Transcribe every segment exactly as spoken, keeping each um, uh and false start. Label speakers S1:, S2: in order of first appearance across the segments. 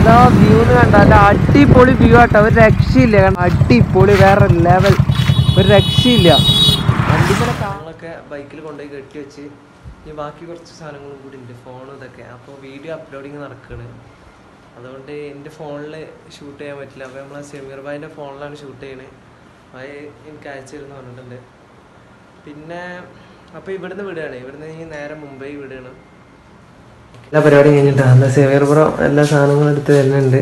S1: ഏതാ വ്യൂ എന്ന് കണ്ടാൽ അടിപൊളി വ്യൂ ആട്ടോ, ഒരു രക്ഷയില്ല. അടിപൊളി വേറെ ലെവൽ, ഒരു രക്ഷയില്ല. വണ്ടിയുടെ കാളൊക്കെ ബൈക്കിൽ കൊണ്ടുപോയി കെട്ടി വെച്ച് ഇനി ബാക്കി കുറച്ച് സാധനങ്ങളും കൂടി ഉണ്ട്, ഫോണും ഇതൊക്കെ. അപ്പോൾ വീഡിയോ അപ്ലോഡിങ് നടക്കുകയാണ്, അതുകൊണ്ട് എൻ്റെ ഫോണിൽ ഷൂട്ട് ചെയ്യാൻ പറ്റില്ല. അപ്പോൾ നമ്മൾ സെമീർ ഭായിൻ്റെ ഫോണിലാണ് ഷൂട്ട് ചെയ്യണത്. ഭായി എനിക്ക് അയച്ചു തരുമെന്ന് പറഞ്ഞിട്ടുണ്ട്. പിന്നെ അപ്പോൾ ഇവിടുന്ന് വിടുകയാണ്, ഇവിടുന്ന് ഈ നേരെ മുംബൈ വിടുകയാണ്. എല്ലാ പരിപാടിയും കഴിഞ്ഞിട്ടാണ് എന്താ സെമീർ ബ്രോ എല്ലാ സാധനങ്ങളും എടുത്ത് വരുന്നുണ്ട്.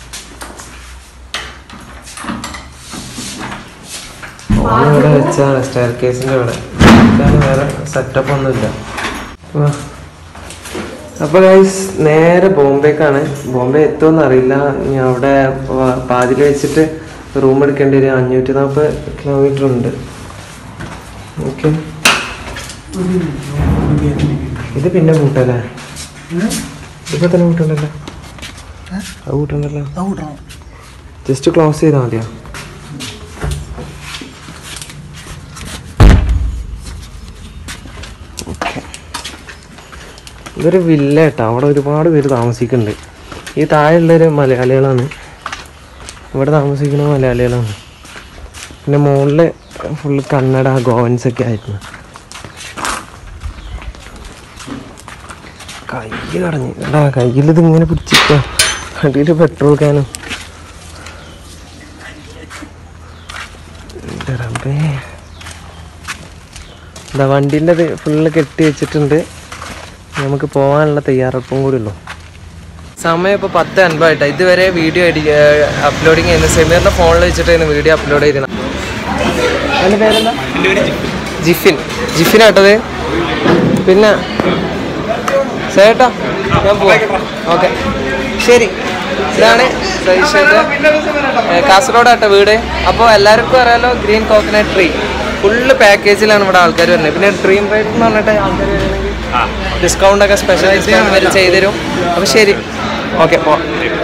S1: ഫോണിവിടെ വെച്ചാണ് സ്റ്റെയർ കേസിൻ്റെ ഇവിടെ, വേറെ സെറ്റപ്പ് ഒന്നുമില്ല. അപ്പോൾ ഗൈസ് നേരെ ബോംബെക്കാണ്. ബോംബെ എത്തുമെന്ന് അറിയില്ല, ഞാൻ അവിടെ പാതിൽ വെച്ചിട്ട് റൂം എടുക്കേണ്ടി വരും. അഞ്ഞൂറ്റി നാൽപ്പത് കിലോമീറ്റർ ഉണ്ട്. ഓക്കെ, ഇത് പിന്നെ കൂട്ടല്ലേ? ഇപ്പൊ തന്നെ കൂട്ടണ്ടല്ലോ, അത് കൂട്ടണ്ടല്ലോ, ജസ്റ്റ് ക്ലോസ് ചെയ്താൽ മതിയോ? ഇതൊരു വില്ല കേട്ടോ, അവിടെ ഒരുപാട് പേര് താമസിക്കുന്നുണ്ട്. ഈ താഴെയുള്ളൊരു മലയാളികളാണ്, ഇവിടെ താമസിക്കുന്ന മലയാളികളാണ്. പിന്നെ മുകളിൽ ഫുള്ള് കന്നഡ ഗോവൻസൊക്കെ ആയിരുന്നു. കൈ കടഞ്ഞു എടാ, കയ്യിലിത് ഇങ്ങനെ പിടിച്ചിട്ടോ, അടിയിൽ പെട്രോൾ ക്യാനും. എന്താ വണ്ടീൻ്റെ അത് ഫുള്ള് കെട്ടി വെച്ചിട്ടുണ്ട്. നമുക്ക് പോകാനുള്ള തയ്യാറെടുപ്പും കൂടി ഉള്ളൂ. സമയം ഇപ്പോൾ പത്ത് അൻപതായിട്ടാണ്. ഇതുവരെ വീഡിയോ എഡി അപ്ലോഡിങ് ചെയ്യുന്നത് സെമീറിൻ്റെ ഫോണിൽ വെച്ചിട്ടായിരുന്നു വീഡിയോ അപ്ലോഡ് ചെയ്തിരുന്നത്. അതിൻ്റെ പേരെന്താ? ജിഫിൻ. ജിഫിനാട്ടത്. പിന്നെ ചേട്ടാ ഞാൻ പോവാം. ഓക്കെ ശരി. ഇതാണ് സതീഷേട്ടൻ, കാസർഗോഡാട്ടോ വീട്. അപ്പോൾ എല്ലാവർക്കും അറിയാലോ ഗ്രീൻ കോക്കനട്ട് ട്രീ ഫുള്ള് പാക്കേജിലാണ് ഇവിടെ ആൾക്കാർ വരുന്നത്. പിന്നെ ഡ്രീം റൈഡ് എന്ന് പറഞ്ഞിട്ട് ആൾക്കാർ വരുന്നെങ്കിൽ ഡിസ്കൗണ്ട് ഒക്കെ സ്പെഷ്യൽ ഡിസ്കൗണ്ട് വരെ ചെയ്തുതരും. അപ്പോൾ ശരി, ഓക്കെ പോവാം.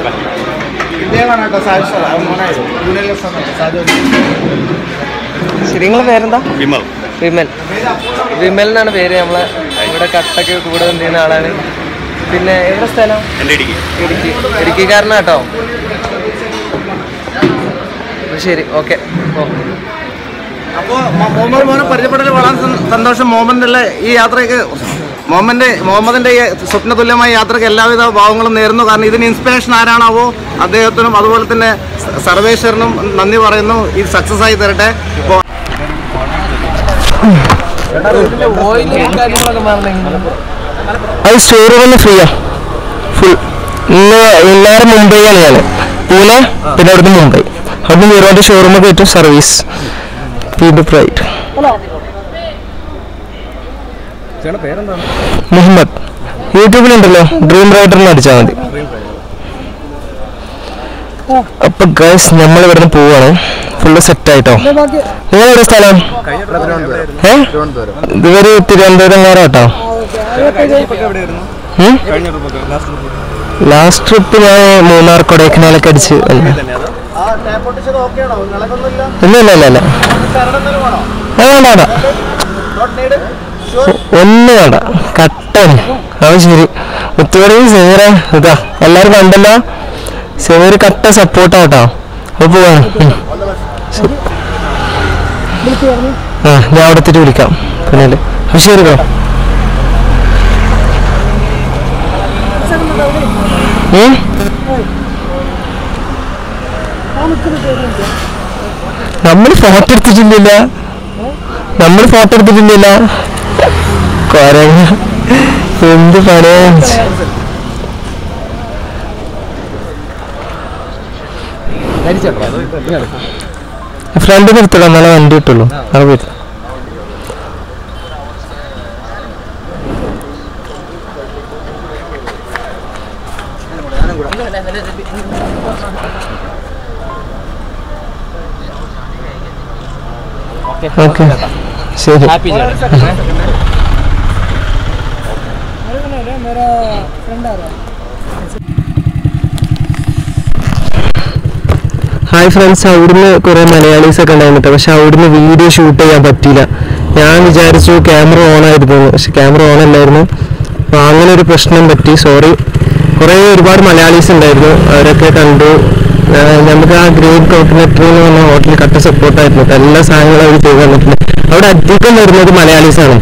S1: ശരി, നിങ്ങളെ പേരെന്താ? വിമൽ. വിമൽ വിമൽ എന്നാണ് പേര്. നമ്മളെ ഇവിടെ കട്ടൊക്കെ കൂടെ കൊണ്ടിരുന്ന ആളാണ്. പിന്നെ എവിടെ സ്ഥലം? ഇടുക്കി. ഇടുക്കിക്കാരനാട്ടോ. ശരി, ഓക്കെ.
S2: അപ്പോൾ മുഹമ്മദ് മോനെ പരിചയപ്പെടൽ വളരെ സന്തോഷം. മുഹമ്മദിൻ്റെ ഈ യാത്രയ്ക്ക് മുഹമ്മദിൻ്റെ മുഹമ്മദിൻ്റെ ഈ സ്വപ്നതുല്യമായ യാത്രയ്ക്ക് എല്ലാവിധ ഭാവങ്ങളും നേരുന്നു. കാരണം ഇതിന് ഇൻസ്പിറേഷൻ ആരാണാവോ അദ്ദേഹത്തിനും അതുപോലെ തന്നെ സർവേശ്വരനും നന്ദി പറയുന്നു. ഇത് സക്സസ് ആയി തരട്ടെ. ഇപ്പോൾ
S1: അത് സ്റ്റോറൂമിൽ ഫ്രീയാ ഫുൾ. ഇന്ന് ഇന്നേരം മുംബൈയാണ് ഞാൻ, പൂനെ പിന്നെ അവിടുന്ന് മുംബൈ. അവിടുന്ന് ഒരുപാട് ഷോറൂമിൽ കയറ്റും സർവീസ്. മുഹമ്മദ്. യൂട്യൂബിലുണ്ടല്ലോ, ഡ്രീം റൈഡറിന് അടിച്ചാൽ മതി. അപ്പൊ ഗൈസ് നമ്മൾ ഇവിടുന്ന് പോവാണ്, ഫുള്ള് സെറ്റ് ആയിട്ടോ. നിങ്ങളെവിടെ സ്ഥലം? ഏ ഇതുവരെ തിരുവനന്തപുരം കാരാട്ടോ. ലാസ്റ്റ് ട്രിപ്പ് ഞാൻ മൂന്നാർ കൊടൈക്കനാലൊക്കെ അടിച്ച്. ഇല്ല ഇല്ല ഇല്ല ഇല്ല വേണ്ട വേണ്ട ഒന്നും വേണ്ട, കട്ടാണ്. അത് ശരി. മുത്തുപടിയും സെമീറ ഇതാ എല്ലാവരും കണ്ടല്ലോ. സെമീർ കട്ട സപ്പോർട്ടാട്ടോ. അപ്പൊ പോവാണ്. ആ ഞാൻ അവിടെ എത്തിട്ട് വിളിക്കാം പിന്നെ. അപ്പൊ ശരി ബ്രോ. നമ്മൾ ഫോട്ടോ എടുത്തിട്ടില്ല, നമ്മൾ ഫോട്ടോ എടുത്തിട്ടില്ല. കൊരങ്ങ എന്ത് പറയാ. ഫ്രണ്ട് നിർത്തണം, നല്ല വണ്ടി കിട്ടുള്ളൂ. അത് വരും. ഓക്കെ ശരി. ഹായ് ഫ്രണ്ട്സ്, അവിടുന്ന് കുറേ മലയാളീസ് ഒക്കെ ഉണ്ടായിരുന്നു, പക്ഷെ അവിടുന്ന് വീഡിയോ ഷൂട്ട് ചെയ്യാൻ പറ്റിയില്ല. ഞാൻ വിചാരിച്ചു ക്യാമറ ഓൺ ആയിരുന്നു, പക്ഷെ ക്യാമറ ഓൺ അല്ലായിരുന്നു. അപ്പോൾ അങ്ങനെ ഒരു പ്രശ്നം പറ്റി, സോറി. കുറേ ഒരുപാട് മലയാളീസ് ഉണ്ടായിരുന്നു, അവരൊക്കെ കണ്ടു. നമുക്ക് ആ ഗ്രേറ്റ് കോക്കനട്ട് എന്ന് പറഞ്ഞ ഹോട്ടലിൽ കട്ട സപ്പോർട്ടായിരുന്നു, എല്ലാ സാധനങ്ങളും അവർ ചെയ്ത് തന്നിട്ടുണ്ട്. അവിടെ അധികം വരുന്നത് മലയാളീസാണ്.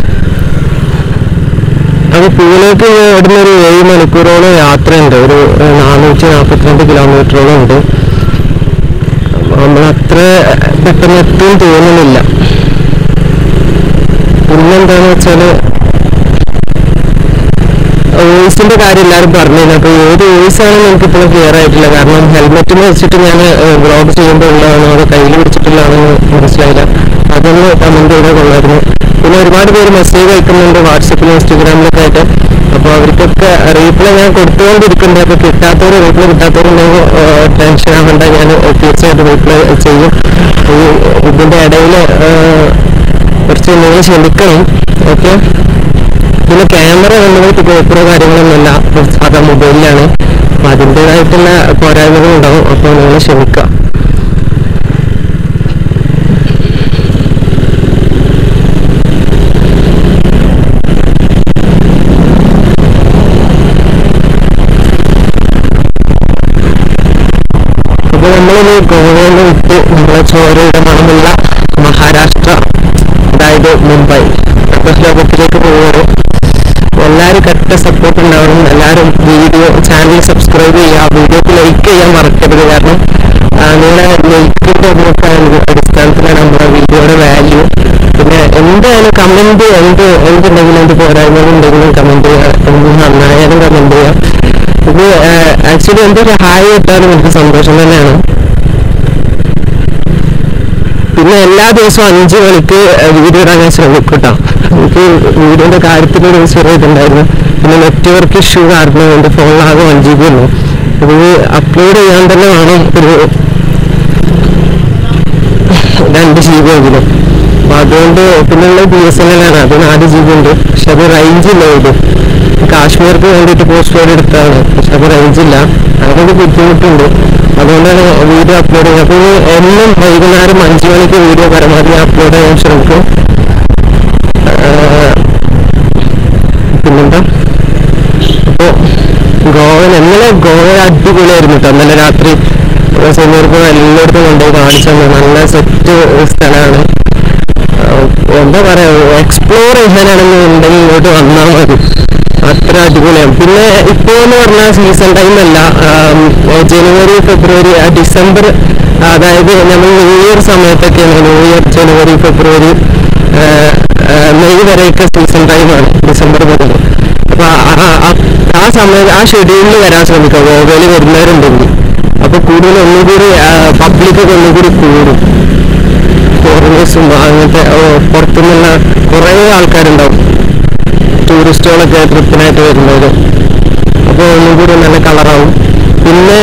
S1: അത് പൂനെക്ക് ഇവിടുന്ന് ഒരു ഏഴ് മണിക്കൂറോളം യാത്രയുണ്ട്, ഒരു നാനൂറ്റി നാൽപ്പത്തിരണ്ട് കിലോമീറ്ററോളം ഉണ്ട്. നമ്മളത്ര പെട്ടെന്ന് എത്തും തോന്നുന്നില്ല. പിന്നെന്താണെന്ന് വെച്ചാൽ വോയിസിന്റെ കാര്യം എല്ലാവരും പറഞ്ഞില്ല. അപ്പോൾ ഏത് വോയിസ് ആണെന്ന് എനിക്കിപ്പോഴും ക്ലിയർ ആയിട്ടില്ല, കാരണം ഹെൽമെറ്റിൽ വെച്ചിട്ട് ഞാൻ വ്ളോഗ് ചെയ്യുമ്പോൾ ഉള്ളതാണോ അതോ കയ്യിൽ പിടിച്ചിട്ടുള്ളതാണെന്ന് മനസ്സിലായില്ല. അതൊന്ന് കമന്റ് ചെയ്താൽ കൊള്ളായിരുന്നു. പിന്നെ ഒരുപാട് പേര് മെസ്സേജ് അയക്കുന്നുണ്ട് വാട്സപ്പിലും ഇൻസ്റ്റഗ്രാമിലൊക്കെ ആയിട്ട്. അപ്പോൾ അവർക്കൊക്കെ റീപ്ലൈ ഞാൻ കൊടുത്തുകൊണ്ടിരിക്കുന്നുണ്ട്. അപ്പോൾ കിട്ടാത്തവർ റീപ്ലൈ കിട്ടാത്തവരുണ്ടെങ്കിൽ ടെൻഷൻ ആവേണ്ട, ഞാൻ തീർച്ചയായിട്ടും റീപ്ലൈ ചെയ്യും. ഈ ഇതിൻ്റെ ഇടയിൽ കുറച്ച് നിങ്ങൾ ക്ഷമിക്കണം, ഓക്കെ. പിന്നെ ക്യാമറ നമ്മൾക്ക് ഗോപ്രോ കാര്യങ്ങളൊന്നുമല്ല, സാധാ മൊബൈലിലാണ്. അപ്പം അതിൻ്റെതായിട്ടുള്ള പോരായ്മകൾ ഉണ്ടാവും, അപ്പോൾ നിങ്ങൾ ക്ഷമിക്കുക. അപ്പോൾ നമ്മളിനി ഗോവയിൽ വിട്ട് നമ്മളെ ചോരയുടെ മണമുള്ള മഹാരാഷ്ട്ര, അതായത് മുംബൈ ലോകത്തിലേക്ക് പോകുന്നത്. എല്ലാവരും കറക്റ്റ് സപ്പോർട്ട് ഉണ്ടാവണം. എല്ലാവരും വീഡിയോ ചാനൽ സബ്സ്ക്രൈബ് ചെയ്യുക, വീഡിയോക്ക് ലൈക്ക് ചെയ്യാൻ മറക്കരുത്. കാരണം നിങ്ങളെ ലൈക്കിൻ്റെ അടിസ്ഥാനത്തിലാണ് നമ്മുടെ വീഡിയോയുടെ വാല്യൂ. പിന്നെ എന്തായാലും കമൻറ്റ്, എന്ത് എന്തുണ്ടെങ്കിലും എന്ത് പോരായ്മകളുണ്ടെങ്കിലും കമൻറ്റ് ചെയ്യുക, എന്ത് നന്നായാലും കമൻറ്റ് ചെയ്യുക. ഇത് ആക്ച്വലി എന്തൊരു ഹായ് കിട്ടാനും എനിക്ക് സന്തോഷം തന്നെയാണ്. പിന്നെ എല്ലാ ദിവസവും അഞ്ച് മണിക്ക് വീഡിയോ ഇടാൻ ഞാൻ ശ്രമിക്കും കേട്ടോ. എനിക്ക് വീഡിയോൻ്റെ കാര്യത്തിലൊരു ചെറിയ ഇതുണ്ടായിരുന്നു. പിന്നെ നെറ്റ്വർക്ക് ഇഷ്യൂ കാരണം എൻ്റെ ഫോണിലാകെ വൺ ജി ബി ഉള്ളൂ. ഇത് അപ്ലോഡ് ചെയ്യാൻ തന്നെ വേണം ഒരു രണ്ട് ജി ബി എങ്കിലും. അപ്പം അതുകൊണ്ട് പിന്നെയുള്ള ബി എസ് എൻ എൽ ആണ്, അത് നാല് ജി ബി ഉണ്ട്. പക്ഷെ അത് റേഞ്ച് ഇല്ല. ഇത് കാശ്മീർക്ക് വേണ്ടിയിട്ട് പോസ്റ്റ് കോഡ് എടുത്താണ്, പക്ഷെ അത് റേഞ്ച് ഇല്ല. അങ്ങനൊരു ബുദ്ധിമുട്ടുണ്ട്. അതുകൊണ്ടാണ് വീഡിയോ അപ്ലോഡ് ചെയ്യുന്നത്. അപ്പോൾ എന്നും വൈകുന്നേരം അഞ്ച് മണിക്ക് വീഡിയോ പരമാവധി അപ്ലോഡ് ചെയ്യാൻ ശ്രമിക്കും. പിന്നെന്താ, അപ്പോൾ ഗോവൻ ഇന്നലെ ഗോവ അടിപൊളിയായിരുന്നു കേട്ടോ. ഇന്നലെ രാത്രി സമയത്ത് എല്ലായിടത്തും കൊണ്ടുപോയി കാണിച്ചു തന്നെ. നല്ല സെറ്റ് സ്ഥലമാണ്. എന്താ പറയുക, എക്സ്പ്ലോർ ചെയ്യാനാണെന്നുണ്ടെങ്കിൽ ഇങ്ങോട്ട് വന്നാൽ മതി, അത്ര അടിപൊളിയാണ്. പിന്നെ ഇപ്പോൾ എന്ന് പറഞ്ഞാൽ സീസൺ ടൈം അല്ല, ജനുവരി ഫെബ്രുവരി ഡിസംബർ, അതായത് നമ്മൾ ന്യൂ ഇയർ സമയത്തൊക്കെയാണ്. New year January February May വരെയൊക്കെ സീസൺ ടൈമാണ്, ഡിസംബർ മുതൽ. അപ്പോൾ ആ സമയത്ത് ആ ഷെഡ്യൂളിൽ വരാൻ ശ്രമിക്കുക ഗോവയിൽ വരുന്നവരുണ്ടെങ്കിൽ. അപ്പോൾ കൂടുതൽ ഒന്നുകൂടി പബ്ലിക്കൊക്കെ ഒന്നുകൂടി കൂടും. ഫോറിനേഴ്സും അങ്ങനത്തെ പുറത്തുനിന്നുള്ള കുറേ ആൾക്കാരുണ്ടാവും, ടൂറിസ്റ്റുകളൊക്കെ ട്രിപ്പിനായിട്ട് വരുന്നത്. അപ്പോൾ ഒന്നും കൂടി നല്ല കളറാവും. പിന്നെ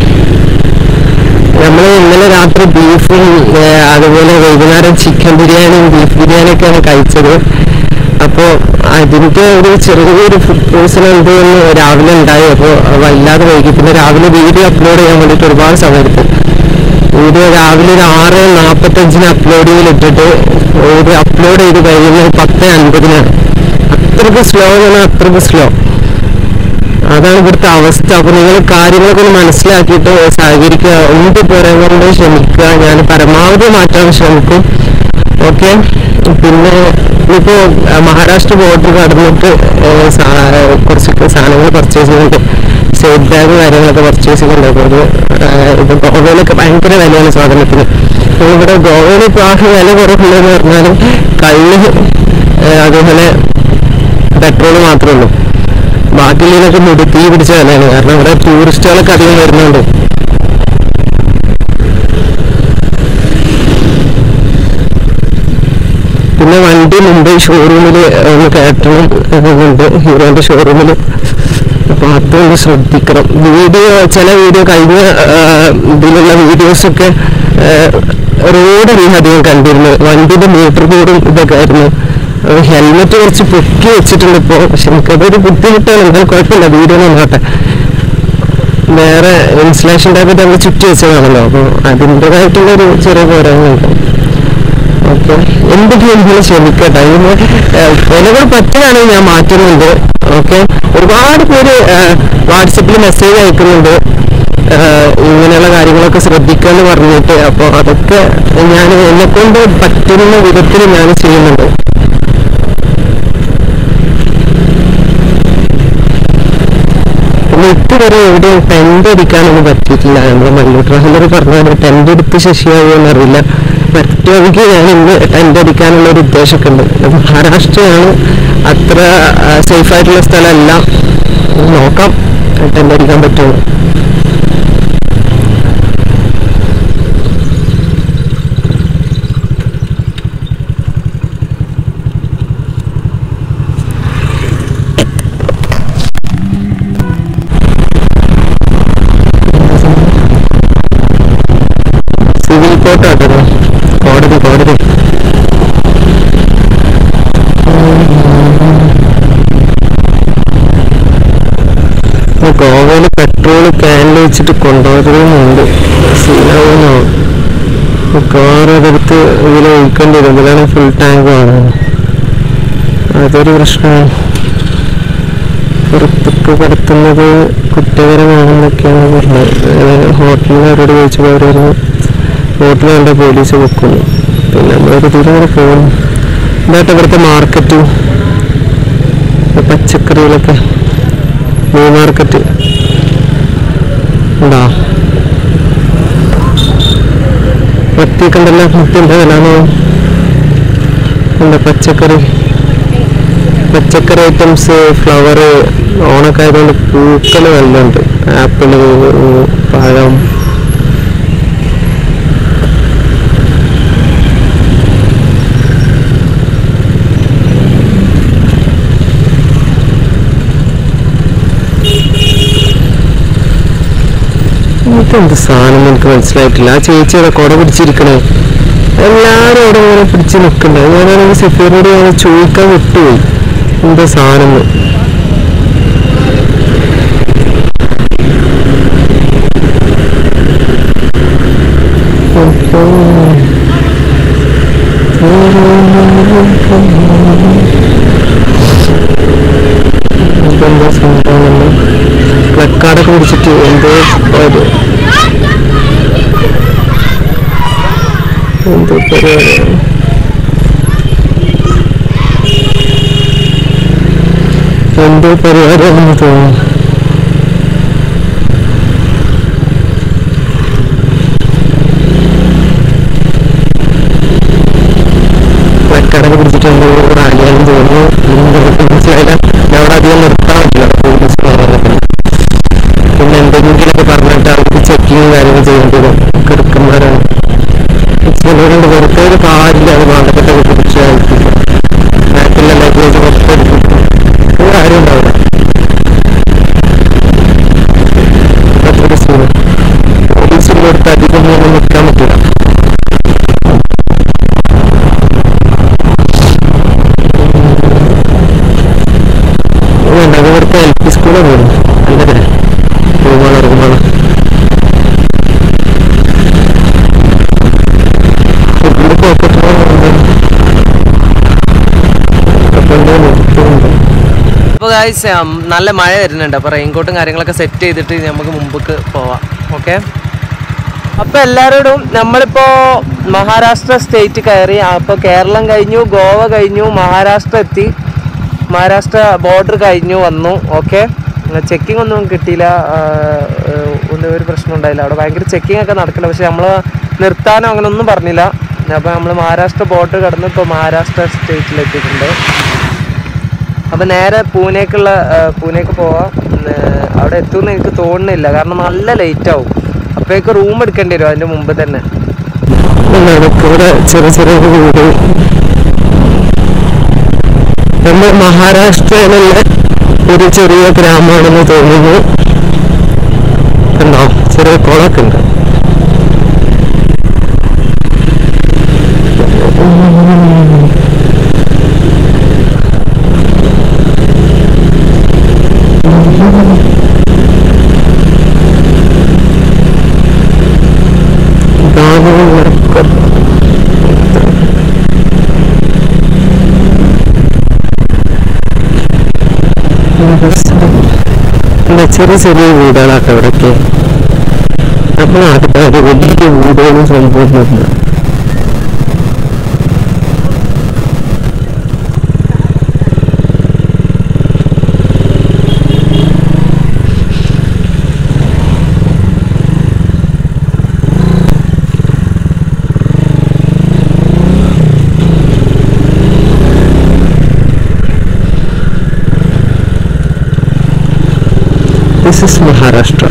S1: നമ്മൾ ഇന്നലെ രാത്രി ബീഫും അതുപോലെ വൈകുന്നേരം ചിക്കൻ ബിരിയാണിയും ബീഫ് ബിരിയാണിയൊക്കെയാണ് കഴിച്ചത്. അപ്പോൾ അതിൻ്റെ ഒരു ചെറിയൊരു ഫുഡ് പോയ്സൺ എന്തെന്ന് രാവിലെ ഉണ്ടായി. അപ്പോൾ വല്ലാതെ വൈകി. പിന്നെ രാവിലെ വീഡിയോ അപ്ലോഡ് ചെയ്യാൻ വേണ്ടിയിട്ട് ഒരുപാട് സമയം എടുത്തു. വീഡിയോ രാവിലെ ഒരു ആറ് നാൽപ്പത്തഞ്ചിന് അപ്ലോഡ് ചെയ്തിട്ടിട്ട് ഒരു അപ്ലോഡ് ചെയ്ത് കഴിയുന്നത് പത്ത് അൻപതിനാണ്. അത്രയ്ക്ക് സ്ലോ ആണ്, അത്രയ്ക്ക് സ്ലോ. അതാണ് ഇവിടുത്തെ അവസ്ഥ. അപ്പോൾ നിങ്ങൾ കാര്യങ്ങളൊക്കെ ഒന്ന് മനസ്സിലാക്കിയിട്ട് സഹകരിക്കുക. എന്ത് പറയുന്നത് ശ്രമിക്കുക. ഞാൻ പരമാവധി മാറ്റാൻ ശ്രമിക്കും, ഓക്കെ. പിന്നെ ഇപ്പോൾ മഹാരാഷ്ട്ര ബോർഡർ കടന്നിട്ട് കുറച്ചൊക്കെ സാധനങ്ങൾ പർച്ചേസ് ചെയ്യുന്നുണ്ട്, സേഫ് ബാഗ് കാര്യങ്ങളൊക്കെ പർച്ചേസ് ചെയ്യുന്നുണ്ട്. അപ്പോൾ ഇത് ഇപ്പോൾ ഗോവയിലൊക്കെ ഭയങ്കര വിലയാണ് സാധനത്തിന്. ഇവിടെ ഗോവയിൽ ഇപ്പോൾ ആ വില കുറവുള്ളതെന്ന് പറഞ്ഞാലും കള്ള് അതുപോലെ പെട്രോള് മാത്രമേ ഉള്ളൂ. ബാക്കിയുള്ളതിനൊക്കെ മുടി തീ പിടിച്ച വിലയാണ്, കാരണം ഇവിടെ ടൂറിസ്റ്റുകളൊക്കെ അധികം വരുന്നുണ്ട്. പിന്നെ വണ്ടി മുംബൈ ഷോറൂമിൽ ഒന്ന് കയറ്റണം എന്നുണ്ട്, ഹീറോൻ്റെ ഷോറൂമിൽ. അപ്പോൾ അതൊന്ന് ശ്രദ്ധിക്കണം. വീഡിയോ ചില വീഡിയോ കഴിഞ്ഞ ഇതിലുള്ള വീഡിയോസൊക്കെ റോഡല്ല അധികം കണ്ടിരുന്നു, വണ്ടിൻ്റെ മീറ്റർ ബോർഡും ഇതൊക്കെ ആയിരുന്നു. ഹെൽമെറ്റ് കുറച്ച് പൊക്കി വെച്ചിട്ടുണ്ട് ഇപ്പോൾ, പക്ഷെ എനിക്കതൊരു ബുദ്ധിമുട്ടാണ്. എന്നാൽ കുഴപ്പമില്ല, വീഡിയോ നോക്കട്ടെ. വേറെ ഇൻസ്റ്റലേഷൻ ടൈപ്പ് നമ്മൾ ചുറ്റി വെച്ചതാണല്ലോ, അപ്പോൾ അതിൻ്റെതായിട്ടുള്ളൊരു ചെറിയ പോരായ്മയുണ്ട്. ഓക്കെ, എന്തൊക്കെയാണ് നിങ്ങൾ ശ്രമിക്കട്ടെ. ഇതിന് വിലകൾ പറ്റുകയാണെങ്കിൽ ഞാൻ മാറ്റുന്നുണ്ട്, ഓക്കെ. ഒരുപാട് പേര് വാട്സപ്പിൽ മെസ്സേജ് അയക്കുന്നുണ്ട് ഇങ്ങനെയുള്ള കാര്യങ്ങളൊക്കെ ശ്രദ്ധിക്കാന്ന് പറഞ്ഞിട്ട്. അപ്പോൾ അതൊക്കെ ഞാൻ എന്നെക്കൊണ്ട് പറ്റുന്ന വിധത്തിൽ ഞാൻ ചെയ്യുന്നുണ്ട്. ഇതുവരെ എവിടെയും ടെന്റ് അടിക്കാനൊന്നും പറ്റിയിട്ടില്ല. നമ്മുടെ മല്ലു ട്രാവലർ പറഞ്ഞ ടെന്റ് എടുത്ത് ശശിയാവുമെന്ന് അറിയില്ല. പറ്റുമെങ്കിൽ ഞാൻ ഇന്ന് ടെന്റ് അടിക്കാനുള്ള ഒരു ഉദ്ദേശമൊക്കെ ഉണ്ട്. മഹാരാഷ്ട്രയാണ്, അത്ര സേഫ് ആയിട്ടുള്ള സ്ഥലമല്ല. നോക്കാം ടെന്റ് അടിക്കാൻ പറ്റുമോ. സിവിൽ കോർട്ടാട്ടോ, കോടതി കോടതി ഗോവയിൽ പെട്രോൾ ക്യാനിൽ വെച്ചിട്ട് കൊണ്ടുപോകുന്നുണ്ട്. സീനാവുന്നോ കാർ അതെടുത്ത് ഇതിൽ ഒഴിക്കേണ്ടി വരും. ഇതിലാണ് ഫുൾ ടാങ്ക് വേണം. അതൊരു പ്രശ്നമാണ്. പുറത്തൊക്കെ കടത്തുന്നത് കുറ്റകരമാണെന്നൊക്കെയാണ് പറഞ്ഞത്. ഹോട്ടലിൽ അവരോട് ചോദിച്ചപ്പോൾ അവർ പറഞ്ഞു ഹോട്ടലിൽ കണ്ട പോലീസ് വെക്കുന്നു. പിന്നെ നമ്മളൊരു തീരെ പോകും. ഇതായിട്ട് ഇവിടുത്തെ മാർക്കറ്റ്, പച്ചക്കറികളൊക്കെ മീൻ മാർക്കറ്റ് ഉണ്ടോ? മത്തിയൊക്കെണ്ടല്ലോ. മത്തിൻ്റെ വിലാണോ? എന്താ പച്ചക്കറി പച്ചക്കറി ഐറ്റംസ്, ഫ്ലവർ. ഓണൊക്കെ ആയതുകൊണ്ട് പൂക്കൾ നല്ലുണ്ട്. ആപ്പിള്, പഴം. ഇതെന്ത് സാധനം എനിക്ക് മനസ്സിലായിട്ടില്ല. ആ ചേച്ചിയുടെ കുട പിടിച്ചിരിക്കണേ. എല്ലാവരും അവിടെ ഇങ്ങനെ പിടിച്ച് നിൽക്കണ്ടേ. ഞാനാണെങ്കിൽ സഫീറിനോട് ഞാൻ ചോദിക്കാൻ വിട്ടുപോയി എന്താ സാധനം. ഇതെന്താ സംഭവം? പ്ലക്കാർഡൊക്കെ പിടിച്ചിട്ട് എന്തോ ഒരു എന്തോ പരിപാടിയാണ്. എന്തോ പരിപാടിയാണെന്ന് തോന്നുന്നു. പ്ലക്കാർഡൊക്കെ പിടിച്ചിട്ട് എന്തോ റാലിയാണെന്ന് തോന്നുന്നു. മനസ്സിലായില്ല. അവിടെ അധികം നിർത്താൻ പറ്റില്ല. പിന്നെ എന്തെങ്കിലുമൊക്കെ പറഞ്ഞിട്ട് അവർക്ക് ചെക്കിങ് കാര്യങ്ങൾ ചെയ്യേണ്ടി വരും. കിടക്കുന്നവരാണ് ചിലവരുണ്ട്. വെറുതെ ഒരു കാര്യമില്ല. അത് വേണ്ടപ്പെട്ടൊക്കെ പിടിച്ച് ബാക്കിലെ ലഗേജ് പുറത്തെടുക്കും. ഒരു കാര്യം ഉണ്ടാവില്ല. പോലീസിൻ്റെ അടുത്ത് അധികം ഒന്നും നിൽക്കാൻ പറ്റില്ല. ഇവിടുത്തെ എൽ പി സ്കൂളാണ് തോന്നുന്നു. അല്ലേ റൂമാണ് റൂമാണ് അപ്പോൾ ഗായ്സ് നല്ല മഴ വരുന്നുണ്ട്. അപ്പോൾ റെയിൻകോട്ടും കാര്യങ്ങളൊക്കെ സെറ്റ് ചെയ്തിട്ട് നമുക്ക് മുമ്പേക്ക് പോവാം. ഓക്കെ. അപ്പോൾ എല്ലാവരോടും നമ്മളിപ്പോൾ മഹാരാഷ്ട്ര സ്റ്റേറ്റ് കയറി. അപ്പോൾ കേരളം കഴിഞ്ഞു, ഗോവ കഴിഞ്ഞു, മഹാരാഷ്ട്ര എത്തി. മഹാരാഷ്ട്ര ബോർഡർ കഴിഞ്ഞു വന്നു. ഓക്കെ. ചെക്കിംഗ് ഒന്നും കിട്ടിയില്ല. ഒന്നും ഒരു പ്രശ്നം ഉണ്ടായില്ല. അവിടെ ഭയങ്കര ചെക്കിംഗ് ഒക്കെ നടക്കുന്നുണ്ട്. പക്ഷെ നമ്മൾ നിർത്താനോ അങ്ങനെ ഒന്നും പറഞ്ഞില്ല. അപ്പോൾ നമ്മൾ മഹാരാഷ്ട്ര ബോർഡർ കടന്ന് ഇപ്പോൾ മഹാരാഷ്ട്ര സ്റ്റേറ്റിലെത്തിയിട്ടുണ്ട്. അപ്പോൾ നേരെ പൂനെക്കുള്ള പൂനെക്ക് പോവാം. അവിടെ എത്തുമെന്ന് എനിക്ക് തോന്നുന്നില്ല. കാരണം നല്ല ലേറ്റ് ആവും. അപ്പോഴേക്ക് റൂം എടുക്കേണ്ടി വരും അതിൻ്റെ മുമ്പ് തന്നെ. ചെറിയ ചെറിയ വീട് നമ്മൾ മഹാരാഷ്ട്രയിലുള്ള ഒരു ചെറിയ ഗ്രാമമാണെന്ന് തോന്നുന്നു. കണ്ടോ, ചെറിയ കുളമൊക്കെ ഉണ്ട്. ചെറിയ ചെറിയ വീടുകളൊക്കെ അവിടെയൊക്കെ. നമ്മൾ നാട്ടുകാർ വലിയ വീടുകളും സംഭവം. This is Maharashtra.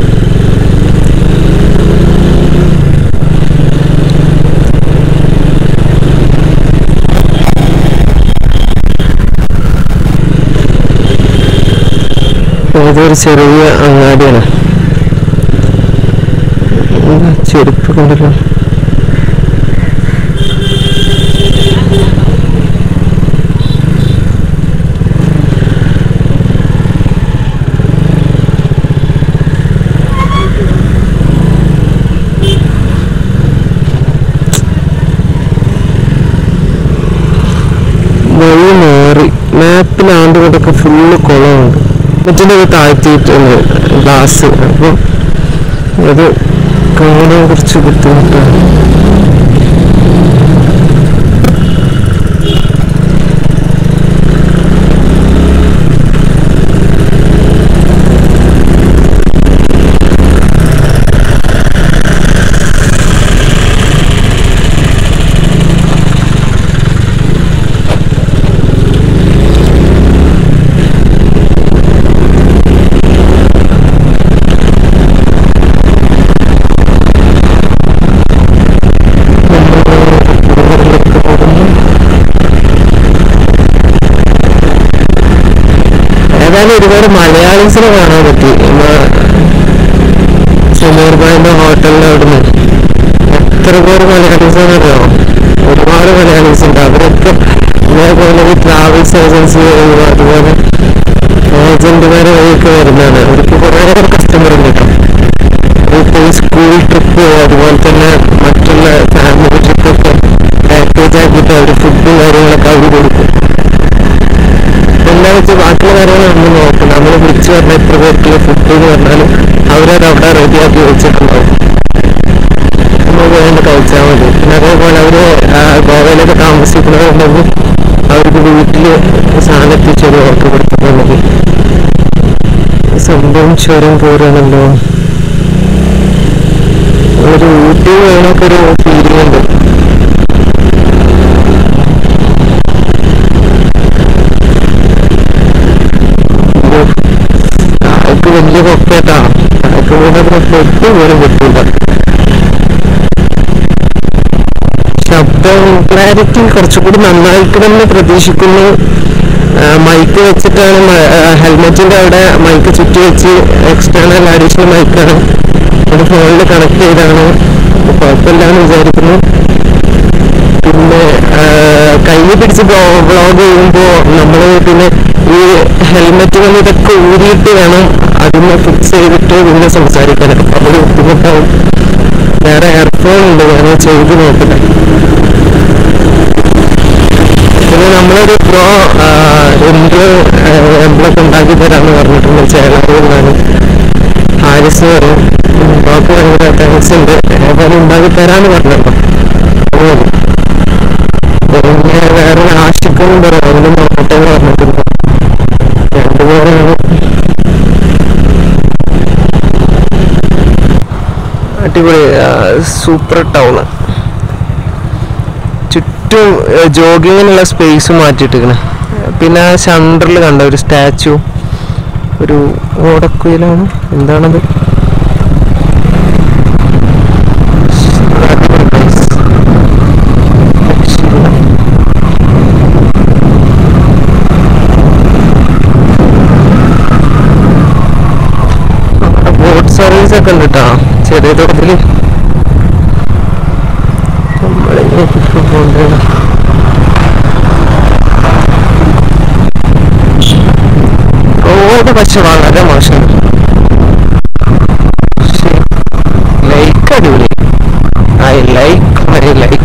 S1: ഏതൊരു ചെറിയ അങ്ങാടിയാണ്. ചെരുപ്പ് കൊണ്ടല്ലോ. വഴി മാറി മാപ്പിലാണ്ട് കൊണ്ടൊക്കെ ഫുള്ള് കുളമുണ്ട്. മറ്റിൻ്റെ താഴ്ത്തിയിട്ടുണ്ട് ഗ്ലാസ്. അപ്പോൾ അത് കാണാൻ കുറച്ച് ബുദ്ധിമുട്ടാണ്. ഏതായാലും ഒരുപാട് മലയാളീസിനെ കാണാൻ പറ്റി. സമീർ ഭായിന്റെ ഹോട്ടലിന്റെ അവിടുന്ന് എത്ര പേര് മലയാളീസാന്ന് അറിയാമോ? ഒരുപാട് മലയാളീസ് ഉണ്ട്. അവരൊക്കെ ഇതേപോലെ ഈ ട്രാവൽസ് ഏജൻസി അതുപോലെ ഏജന്റുമാരെ വഴിയൊക്കെ വരുന്നതാണ്. അവർക്ക് കുറേ കസ്റ്റമർ ഉണ്ട് കേട്ടോ. ഇപ്പോൾ ഈ സ്കൂൾ ട്രിപ്പ് അതുപോലെ തന്നെ മറ്റുള്ള ഫാമിലി ട്രിപ്പൊക്കെ പാക്കേജ് ആക്കിയിട്ട് അവർ ഫുഡും കാര്യങ്ങളൊക്കെ അവർ കൊടുക്കും. എന്താ വെച്ചാൽ ബാക്കിയുള്ള കാര്യങ്ങൾ നമ്മൾ നോക്കണം. നമ്മൾ വിളിച്ച് പറഞ്ഞാൽ എത്ര പേർക്കുള്ള ഫുഡ് എന്ന് പറഞ്ഞാലും അവരത് അവിടെ റെഡിയാക്കി വെച്ചിട്ടുണ്ടാവും. നമ്മൾ വേണ്ട കഴിച്ചാൽ മതി. പിന്നെ അതേപോലെ അവർ ഗോവയിലൊക്കെ താമസിക്കുന്നവരുണ്ടെങ്കിൽ അവർക്ക് വീട്ടിൽ സാധനം എത്തിച്ചൊരു ഓർഡർ കൊടുത്താൽ മതി. സംഭവം ചുരം പോരാണല്ലോ. ഒരു ഊട്ടി വേണമൊക്കെ ഒരു ഫീലിംഗ് ഉണ്ട്. അതൊക്കെ വലിയ കൊക്കേട്ടാണ്. അതൊക്കെ വീണതിനൊക്കെ എട്ട് പോലും കിട്ടില്ല. ശബ്ദം ക്ലാരിറ്റി കുറച്ചുകൂടി നന്നായിക്കണമെന്ന് പ്രതീക്ഷിക്കുന്നു. മൈക്ക് വെച്ചിട്ടാണ്, ഹെൽമെറ്റിന്റെ അവിടെ മൈക്ക് ചുറ്റി വെച്ച് എക്സ്റ്റേണൽ അഡീഷണൽ മൈക്കാണ്. അത് ഫോണിൽ കണക്ട് ചെയ്താണ്. കുഴപ്പമില്ലാന്ന് വിചാരിക്കുന്നു. പിന്നെ കൈ പിടിച്ച് വ്ളോഗ് ചെയ്യുമ്പോൾ നമ്മൾ പിന്നെ ഈ ഹെൽമെറ്റിൽ ഇതൊക്കെ ഊരിയിട്ട് വേണം അതിനെ ഫിക്സ് ചെയ്തിട്ട് പിന്നെ സംസാരിക്കാൻ. അപ്പം അതൊരു ബുദ്ധിമുട്ടാവും. വേറെ എയർഫോൺ ഉണ്ട്, ഞാൻ ചെയ്ത് നോക്കില്ല. പിന്നെ നമ്മളൊരു പ്രോ രണ്ട് എംബ്ലൊക്കെ ഉണ്ടാക്കി തരാമെന്ന് പറഞ്ഞിട്ടുണ്ട്. ചേളാറിൽ നിന്നാണ് ഹാരിസ് പറയും. ബാക്കി ഭയങ്കര താങ്ക്സ് ഉണ്ട്. ഏതായാലും ഉണ്ടാക്കി തരാമെന്ന് പറഞ്ഞല്ലോ. പിന്നെ വേറെ ആശിക്കൊന്നും പറയാം. അതിന് നോക്കട്ടെ എന്ന് പറഞ്ഞിട്ടുണ്ട്. രണ്ടുപേരാണ്. അടിപൊളി സൂപ്പർ ടൗണ്. ചുറ്റും ജോഗിങ്ങിനുള്ള സ്പേസ് മാറ്റിയിട്ടിരിക്കണേ. പിന്നെ സെൻറ്ററിൽ കണ്ട ഒരു സ്റ്റാച്ചു, ഒരു ഓടക്കുയിലാണ്. എന്താണത്? ബോട്ട് സർവീസ് ഒക്കെ ഉണ്ട് കേട്ടോ ചെറിയ തോതിൽ. റോഡ് പക്ഷെ വളരെ മോശം. ലൈക്ക് അടിപൊളി. ഐ ലൈക്ക് ഐ ലൈക്ക്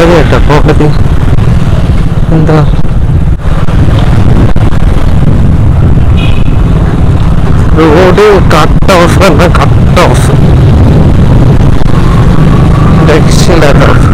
S1: ഒമ്പത് കേട്ടോ. അപ്പോൾ അത് എന്താ റോഡ് കട്ട് ഓഫ് എന്ന കട്ട് ഓഫ് രക്ഷയില്ലാത്ത അവസ്ഥ.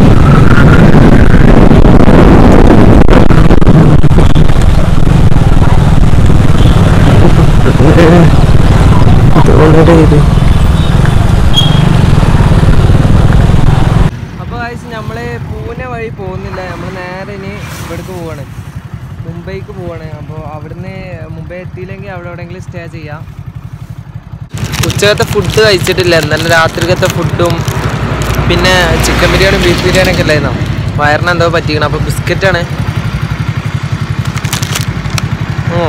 S1: അപ്പോൾ ഗൈസ് നമ്മൾ പൂനെ വഴി പോകുന്നില്ല, നമ്മൾ നേരെ ഇനി ഇവിടേക്ക് പോവാണ്, മുംബൈക്ക് പോവാണ്. അപ്പോൾ അവിടുന്ന് മുംബൈ എത്തിയില്ലെങ്കിൽ അവിടെ എവിടെയെങ്കിലും സ്റ്റേ ചെയ്യാം. ഉച്ചക്കത്തെ ഫുഡ് കഴിച്ചിട്ടില്ല, ഇന്നലെ രാത്രിക്കത്തെ ഫുഡും പിന്നെ ചിക്കൻ ബിരിയാണി ബീഫ് ബിരിയാണി ഒക്കെ അല്ലായിരുന്നോ, വയറിന് എന്തോ പറ്റിക്കണം. അപ്പോൾ ബിസ്ക്കറ്റാണ്. ഓ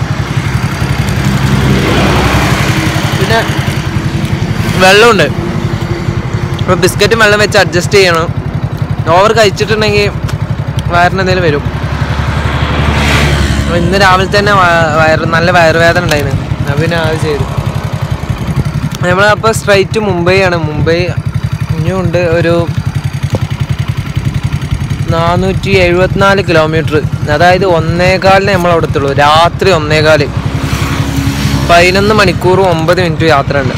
S1: പിന്നെ വെള്ളമുണ്ട്. അപ്പോൾ ബിസ്ക്കറ്റും വെള്ളം വെച്ച് അഡ്ജസ്റ്റ് ചെയ്യണം. ഓവർ കഴിച്ചിട്ടുണ്ടെങ്കിൽ വയറിന് എന്തെങ്കിലും വരും. അപ്പോൾ ഇന്ന് രാവിലെ തന്നെ വയറ് നല്ല വയറുവേദന ഉണ്ടായിരുന്നു. അപ്പോൾ പിന്നെ അത് ചെയ്തു. നമ്മളപ്പോൾ സ്ട്രൈറ്റ് മുംബൈ ആണ്. മുംബൈ ഇനിയുണ്ട് ഒരു നാനൂറ്റി എഴുപത്തിനാല് കിലോമീറ്റർ, അതായത് ഒന്നേകാലിന് നമ്മൾ അവിടെ എത്തുള്ളൂ. രാത്രി ഒന്നേകാല്, പതിനൊന്ന് മണിക്കൂറും ഒമ്പത് മിനിറ്റ് യാത്ര ഉണ്ട്.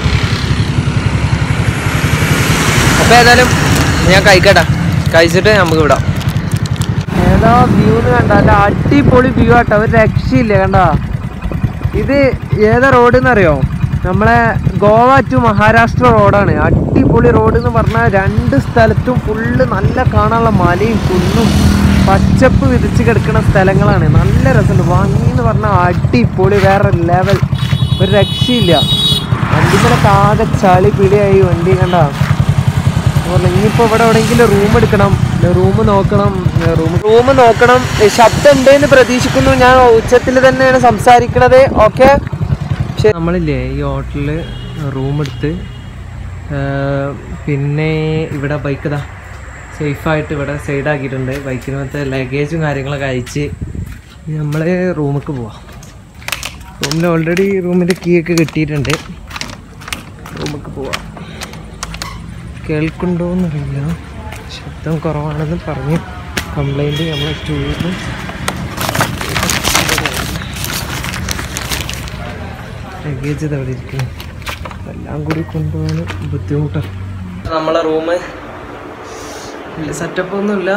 S1: അപ്പോൾ ഏതായാലും ഞാൻ കഴിക്കട്ടെ, കഴിച്ചിട്ട് നമുക്ക് വിടാം. ഏതാ വ്യൂ എന്ന് കണ്ട, അല്ല അടിപൊളി വ്യൂ ആട്ടോ, ഒരു രക്ഷയില്ല. കണ്ട ഇത് ഏതാ റോഡ് എന്നറിയോ? നമ്മളെ ഗോവ ടു മഹാരാഷ്ട്ര റോഡാണ്. അടിപൊളി റോഡ് എന്ന് പറഞ്ഞാൽ രണ്ട് സ്ഥലത്തും ഫുള്ള് നല്ല കാണാനുള്ള മലയും കുന്നും പച്ചപ്പ് വിരിച്ച് കിടക്കുന്ന സ്ഥലങ്ങളാണ്. നല്ല രസമുണ്ട്. ഭംഗി എന്ന് പറഞ്ഞാൽ അടിപൊളി, വേറെ ലെവൽ, ഒരു രക്ഷയില്ല. വണ്ടിമേലെ ആകെ ചളി പിടിയായി വണ്ടി. കണ്ട ഇനിയിപ്പോൾ ഇവിടെ എവിടെയെങ്കിലും റൂം എടുക്കണം, റൂം നോക്കണം, റൂം റൂം നോക്കണം. ശബ്ദം ഉണ്ടെന്ന് പ്രതീക്ഷിക്കുന്നു. ഞാൻ ഉച്ചത്തിൽ തന്നെയാണ് സംസാരിക്കണത്. ഓക്കെ, പക്ഷെ നമ്മളില്ലേ ഈ ഹോട്ടലിൽ റൂം എടുത്ത് പിന്നെ ഇവിടെ ബൈക്ക് ഇതാ സേഫായിട്ട് ഇവിടെ സൈഡാക്കിയിട്ടുണ്ട്. ബൈക്കിനകത്ത് ലഗേജും കാര്യങ്ങളൊക്കെ അയച്ച് നമ്മൾ റൂമിലേക്ക് പോവാം. റൂമിൽ ഓൾറെഡി റൂമിൻ്റെ കീ ഒക്കെ കിട്ടിയിട്ടുണ്ട്. റൂമിലേക്ക് പോവാം. കേൾക്കുന്നുണ്ടോയെന്നറിയില്ല, ശബ്ദം കുറവാണെന്ന് പറഞ്ഞ് കംപ്ലൈൻറ്റ് നമ്മളെ ടൂറിന്. ലഗേജ് അവിടെ ഇരിക്കുന്നു, എല്ലാം കൂടി കൊണ്ടുപോകാൻ ബുദ്ധിമുട്ടാണ്. നമ്മളെ റൂമ് വലിയ സെറ്റപ്പൊന്നുമില്ല.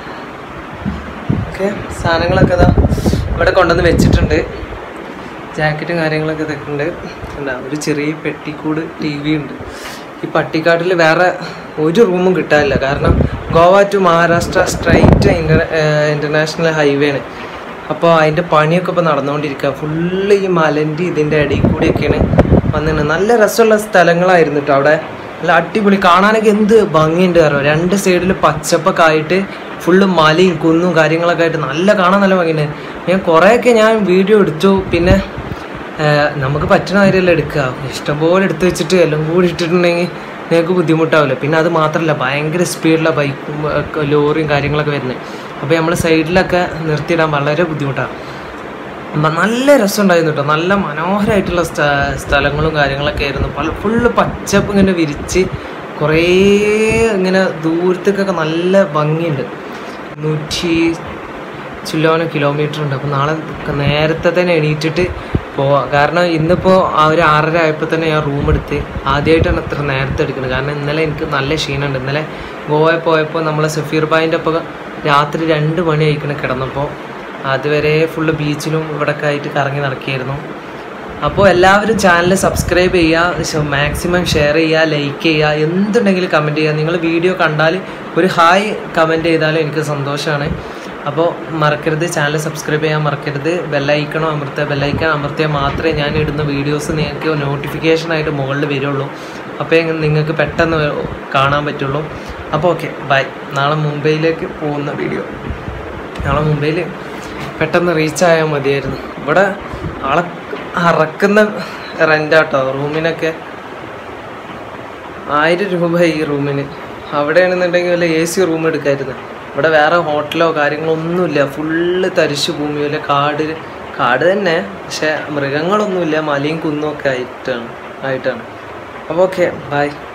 S1: ഓക്കെ, സാധനങ്ങളൊക്കെ ഇതാ ഇവിടെ കൊണ്ടുവന്ന് വെച്ചിട്ടുണ്ട്. ജാക്കറ്റും കാര്യങ്ങളൊക്കെ ഇതൊക്കെ ഉണ്ട്. എന്താ ഒരു ചെറിയ പെട്ടിക്കൂട് ടി വി ഉണ്ട്. ഈ പട്ടിക്കാട്ടിൽ വേറെ ഒരു റൂമും കിട്ടാനില്ല. കാരണം Goa to Maharashtra straight inter international highway ആണ്. അപ്പോൾ അതിൻ്റെ പണിയൊക്കെ ഇപ്പോൾ നടന്നുകൊണ്ടിരിക്കുക. ഫുള്ള് ഈ മലൻ്റെ ഇതിൻ്റെ ഇടയിൽ കൂടിയൊക്കെയാണ് വന്നിട്ട്. നല്ല രസമുള്ള സ്ഥലങ്ങളായിരുന്നു കേട്ടോ അവിടെ. നല്ല അടിപൊളി, കാണാനൊക്കെ എന്ത് ഭംഗിയുണ്ട് അറിയോ. രണ്ട് സൈഡിൽ പച്ചപ്പൊക്കെ ആയിട്ട് ഫുള്ള് മലയും കുന്നും കാര്യങ്ങളൊക്കെ ആയിട്ട് നല്ല കാണാൻ നല്ല ഭംഗിയുണ്ട്. ഞാൻ കുറേയൊക്കെ ഞാൻ വീഡിയോ എടുത്തു. പിന്നെ നമുക്ക് പറ്റുന്ന കാര്യമല്ല എടുക്കുക, ഇഷ്ടംപോലെ എടുത്ത് വെച്ചിട്ട് എല്ലാം കൂടി ഇട്ടിട്ടുണ്ടെങ്കിൽ നിങ്ങൾക്ക് ബുദ്ധിമുട്ടാവില്ല. പിന്നെ അത് മാത്രമല്ല, ഭയങ്കര സ്പീഡിലുള്ള ബൈക്കും ലോറിയും കാര്യങ്ങളൊക്കെ വരുന്നത്. അപ്പോൾ നമ്മൾ സൈഡിലൊക്കെ നിർത്തിയിടാൻ വളരെ ബുദ്ധിമുട്ടാണ്. നല്ല രസമുണ്ടായിരുന്നു കേട്ടോ. നല്ല മനോഹരമായിട്ടുള്ള സ്ഥലങ്ങളും കാര്യങ്ങളൊക്കെ ആയിരുന്നു. പല ഫുള്ള് പച്ചപ്പ് ഇങ്ങനെ വിരിച്ച് കുറേ ഇങ്ങനെ ദൂരത്തേക്കൊക്കെ നല്ല ഭംഗിയുണ്ട്. നൂറ്റി ചില്ലോനം കിലോമീറ്റർ ഉണ്ട്. അപ്പോൾ നാളെ നേരത്തെ തന്നെ എണീറ്റിട്ട് പോവാം. കാരണം ഇന്നിപ്പോൾ ആ ഒരു ആറര ആയപ്പോൾ തന്നെ ഞാൻ റൂം എടുത്ത്. ആദ്യമായിട്ടാണ് ഇത്ര നേരത്തെ എടുക്കുന്നത്. കാരണം ഇന്നലെ എനിക്ക് നല്ല ക്ഷീണമുണ്ട്. ഇന്നലെ ഗോവയിൽ പോയപ്പോൾ നമ്മളെ സഫീർ ഭായിൻ്റെ ഒപ്പം രാത്രി രണ്ട് മണി ആയിക്കണം കിടന്നപ്പോൾ. അതുവരെ ഫുള്ള് ബീച്ചിലും ഇവിടെയൊക്കെ ആയിട്ട് കറങ്ങി നടക്കുകയായിരുന്നു. അപ്പോൾ എല്ലാവരും ചാനൽ സബ്സ്ക്രൈബ് ചെയ്യുക, മാക്സിമം ഷെയർ ചെയ്യുക, ലൈക്ക് ചെയ്യുക, എന്തുണ്ടെങ്കിലും കമൻറ്റ് ചെയ്യുക. നിങ്ങൾ വീഡിയോ കണ്ടാൽ ഒരു ഹായ് കമൻറ്റ് ചെയ്താലും എനിക്ക് സന്തോഷമാണ്. അപ്പോൾ മറക്കരുത്, ചാനൽ സബ്സ്ക്രൈബ് ചെയ്യാൻ മറക്കരുത്. ബെല്ലൈക്കണോ അമർത്തുക, ബെല്ലൈക്കൺ അമർത്തിയാൽ മാത്രമേ ഞാൻ ഇടുന്ന വീഡിയോസ് നിങ്ങൾക്ക് നോട്ടിഫിക്കേഷനായിട്ട് മുകളിൽ വരുള്ളൂ. അപ്പോൾ നിങ്ങൾക്ക് പെട്ടെന്ന് കാണാൻ പറ്റുള്ളൂ. അപ്പോൾ ഓക്കെ, ബൈ. നാളെ മുംബൈയിലേക്ക് പോകുന്ന വീഡിയോ. നാളെ മുംബൈയിൽ പെട്ടെന്ന് റീച്ചായാൽ മതിയായിരുന്നു. ഇവിടെ ആളെ അറക്കുന്ന റെൻ്റാട്ടോ റൂമിനൊക്കെ. ആയിരം രൂപ ഈ റൂമിന്. അവിടെയാണെന്നുണ്ടെങ്കിൽ വല്ല എ സി റൂം എടുക്കാമായിരുന്നു. ഇവിടെ വേറെ ഹോട്ടലോ കാര്യങ്ങളോ ഒന്നുമില്ല. ഫുള്ള് തരിശു ഭൂമി, വല്ല കാട് കാട് തന്നെ, പക്ഷെ മൃഗങ്ങളൊന്നുമില്ല. മലയും കുന്നും ഒക്കെ ആയിട്ടാണ് ആയിട്ടാണ് അപ്പോൾ ഓക്കെ, ബൈ.